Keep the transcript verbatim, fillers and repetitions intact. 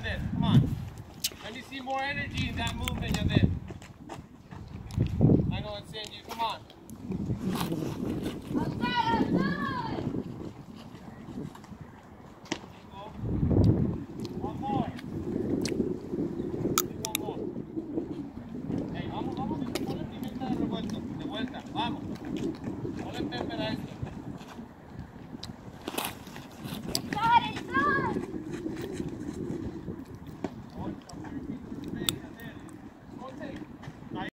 Yandel. Come on. Let me see more energy in that movement, Yandel. I know it's in you. Come on.